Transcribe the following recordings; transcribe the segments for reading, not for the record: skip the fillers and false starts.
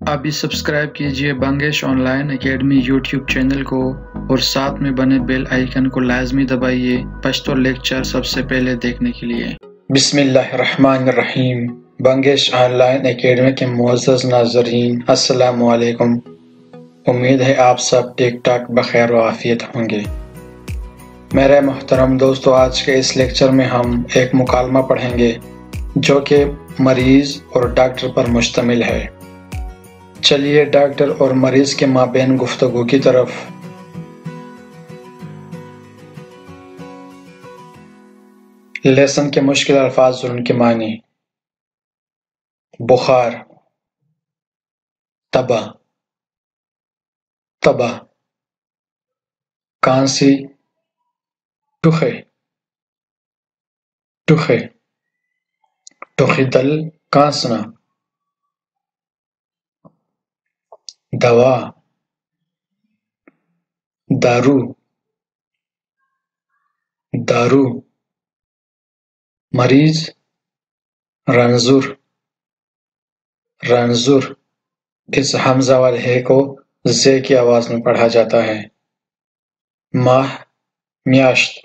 ابھی سبسکرائب کیجئے Bangash online academy YouTube channel کو اور ساتھ میں بنے بیل آئیکن کو لازمی دبائیے پشتو لیکچر سب سے پہلے دیکھنے کے لیے۔ بسم اللہ الرحمن الرحیم۔ بنگش آن لائن اکیڈمی کے معزز ناظرین السلام علیکم۔ امید ہے آپ سب ٹھیک ٹھاک بخیر و عافیت ہوں گے۔ میرے محترم دوستو، آج کے اس لیکچر میں ہم ایک مکالمہ پڑھیں گے جو کہ مریض اور ڈاکٹر پر مشتمل ہے۔ چلیے ڈاکٹر اور مریض کے مابین گفتگو کی طرف۔ لیسن کے مشکل الفاظ اور ان کے معنی: بخار، تبا، تبا، کانسی، ٹوخے، ٹوخے، ٹوخی دل، کانسنا، دوا، دارو، دارو، مریض، رنزور، رنزور۔ اس حمزہ والے ہے کو زے کی آواز میں پڑھا جاتا ہے۔ ماہ، میاشت،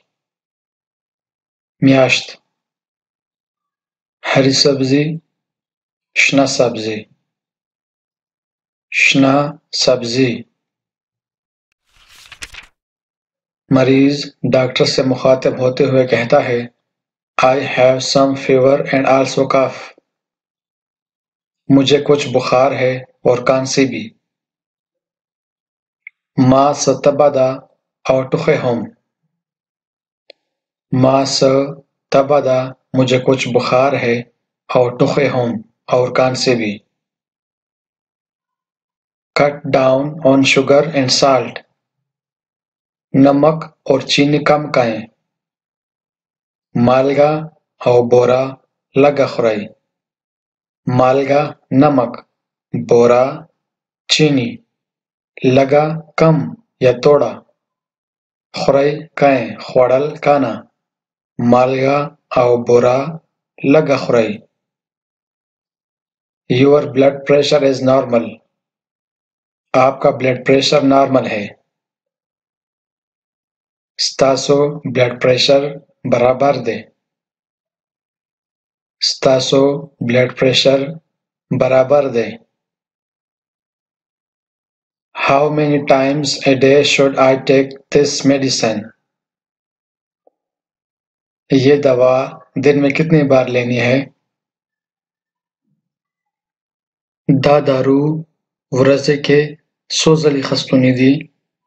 میاشت۔ ہری سبزی، شنا سبزی، شنا سبزی۔ مریض ڈاکٹر سے مخاطب ہوتے ہوئے کہتا ہے I have some fever and also cough۔ مجھے کچھ بخار ہے اور کانسی بھی۔ ما ستبدا اور ٹوخے ہوم، ما ستبدا مجھے کچھ بخار ہے اور ٹوخے ہوم اور کانسی بھی۔ Cut down on sugar and salt۔ نمک اور چینی کم کھائیں۔ مالگا اور بورا لگا خرائی۔ مالگا نمک، بورا چینی، لگا کم یا توڑا، خرائی کھائیں خوڑل کانا، مالگا اور بورا لگا خرائی۔ Your blood pressure is normal۔ آپ کا بلڈ پریشر نارمل ہے۔ ستاسو بلڈ پریشر برابر دے۔ ستاسو بلڈ پریشر برابر دے۔ How many times a day should I take this medicine؟ یہ دوا دن میں کتنی بار لینی ہے؟ دا دارو ورزے کے سوزلی خستونی دی۔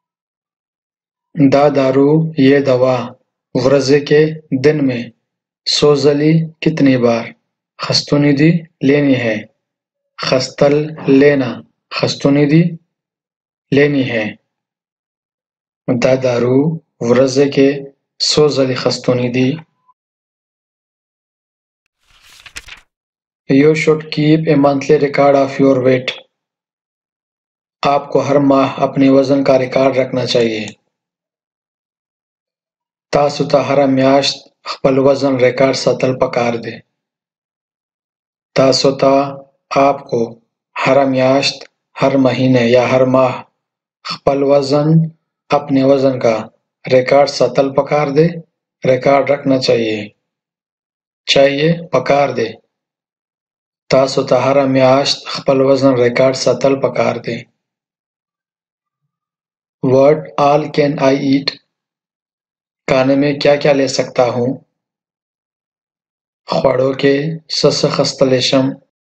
دا دارو یہ دوا ورزے کے دن میں سوزلی کتنی بار خستونی دی لینی ہے۔ خستل لینا، خستونی دی لینی ہے۔ دا دارو ورزے کے سوزلی خستونی دی۔ You should keep a monthly record of your weight۔ آپ کو ہر ماہ اپنے وزن کا ریکارڈ رکھنا چاہیے۔ تاسو ته هره میاشت خپل وزن ریکارڈ ساتل پکار دی۔ تاسو ته آپ کو ہر میاشت، ہر مہینے یا ہر ماہ خپل وزن، اپنے وزن کا ریکارڈ ساتل پکار دے، ریکارڈ رکھنا چاہیے، چاہیے پکار دے۔ تاسو ته هره میاشت خپل وزن ریکارڈ ساتل پکار دے۔ What all can I eat؟ کھانے میں کیا کیا لے سکتا ہوں؟ خوڑوں کے سس خستلیشم،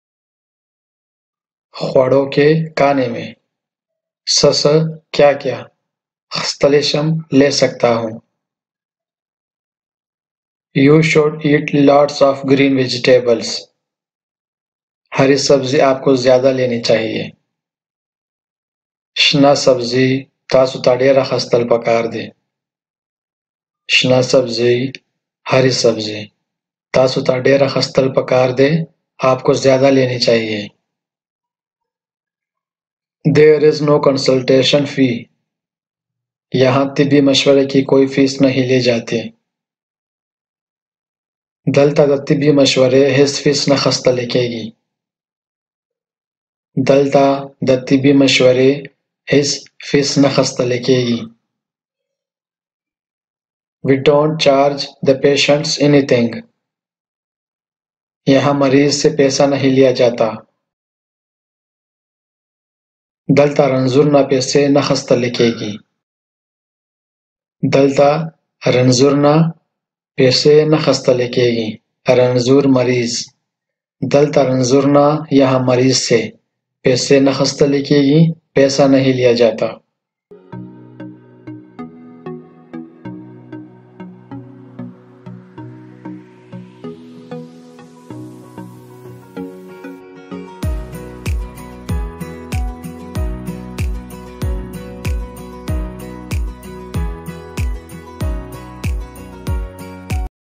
خوڑوں کے کھانے میں سس کیا کیا، خستلیشم لے سکتا ہوں۔ You should eat lots of green vegetables۔ ہری سبزی آپ کو زیادہ لینی چاہیے۔ شنا سبزی تاسو ته ډیره خستل پکار دی۔ شنا سبزی، ہری سبزی تاسو ته ډیره خستل پکار دی، آپ کو زیادہ لینی چاہیے۔ There is no consultation fee۔ یہاں طبی مشورے کی کوئی فیس نہیں لی جاتی۔ دلته د طبي مشورې هیڅ فیس نه خستل کیږي۔ دلته د طبي مشورې هیڅ فیس نه اخیستل کیږي. We don't charge the patients anything. یہاں مریض سے پیسہ نہیں لیا جاتا. دلته رنځورونه پیسې نه اخیستل کیږي. دلته رنځورونه پیسې نه اخیستل کیږي. رنځور مریض. دلته رنځورونه یہاں مریض سے پیسے نہ اخیستل کیږي. پیسہ نہیں لیا جاتا.